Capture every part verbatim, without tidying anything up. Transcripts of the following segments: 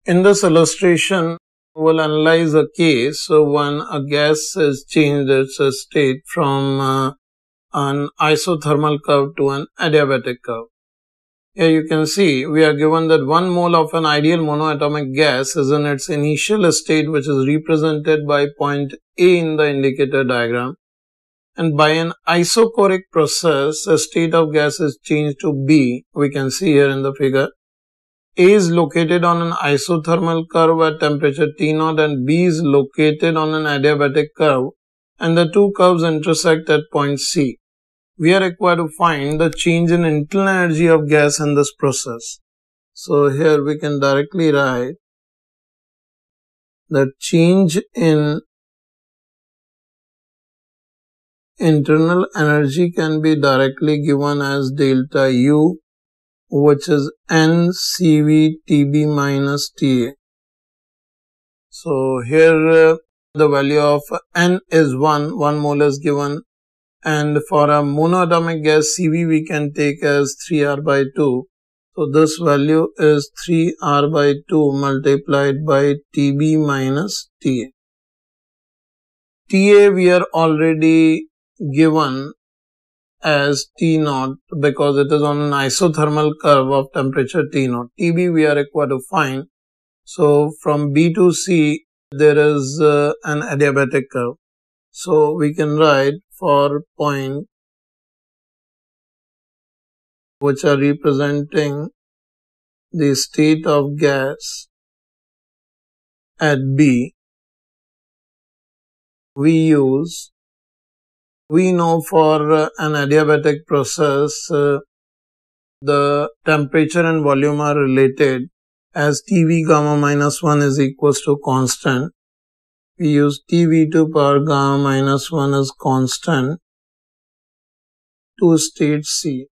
In this illustration, we'll analyze a case when a gas has changed its state from uh, an isothermal curve to an adiabatic curve. Here you can see we are given that one mole of an ideal monoatomic gas is in its initial state, which is represented by point A in the indicator diagram, and by an isochoric process a state of gas is changed to B. We can see here in the figure. A is located on an isothermal curve at temperature T zero and B is located on an adiabatic curve, and the two curves intersect at point C. We are required to find the change in internal energy of gas in this process. So here we can directly write the change in internal energy can be directly given as delta U, which is N C V T B minus T A. So here uh, the value of N is one, one mole is given, and for a monoatomic gas C V we can take as three R by two. So this value is three R by two multiplied by T B minus T A. T A we are already given as T zero because it is on an isothermal curve of temperature T zero. T B we are required to find. So from B to C there is uh, an adiabatic curve. So we can write for point which are representing the state of gas at B, we use, we know for uh, an adiabatic process uh, the temperature and volume are related as T V gamma minus one is equals to constant. We use T V to power gamma minus one as constant to state C.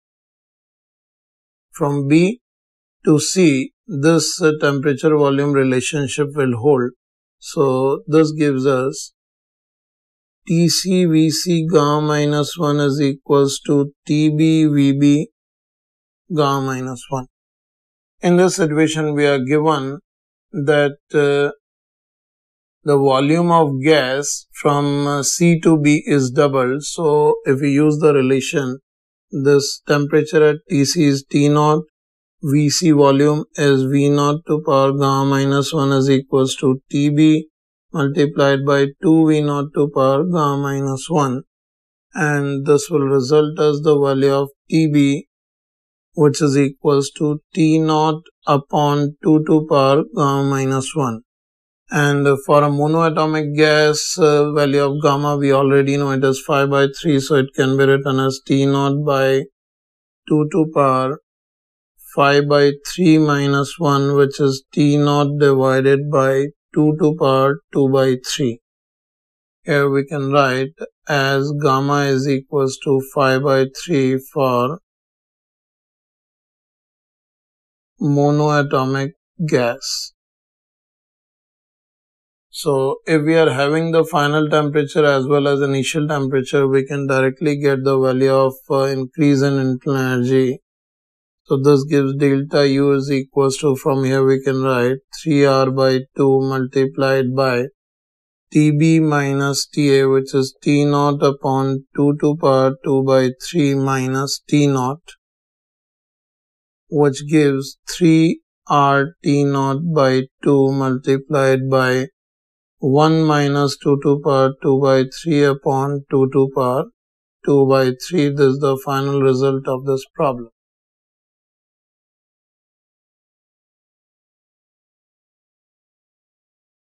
From B to C, this uh, temperature volume relationship will hold. So this gives us T C V C gamma minus one is equals to T B V B gamma minus one. In this situation, we are given that uh, the volume of gas from uh, C to B is doubled. So if we use the relation, this temperature at T C is T zero, V C volume is V zero to power gamma minus one is equals to T B multiplied by two V zero to power gamma minus one, and this will result as the value of T B, which is equals to T zero upon two to power gamma minus one. And for a monoatomic gas, uh, value of gamma we already know it is five by three, so it can be written as T zero by two to power five by three minus one, which is T zero divided by two to power two by three. Here we can write as gamma is equals to five by three for monoatomic gas. So if we are having the final temperature as well as initial temperature, we can directly get the value of uh, increase in internal energy. So this gives delta U is equals to, from here we can write three R by two multiplied by T B minus T A, which is T zero upon two to power two by three minus T zero, which gives three R T zero by two multiplied by one minus two to power two by three upon two to power two by three. This is the final result of this problem.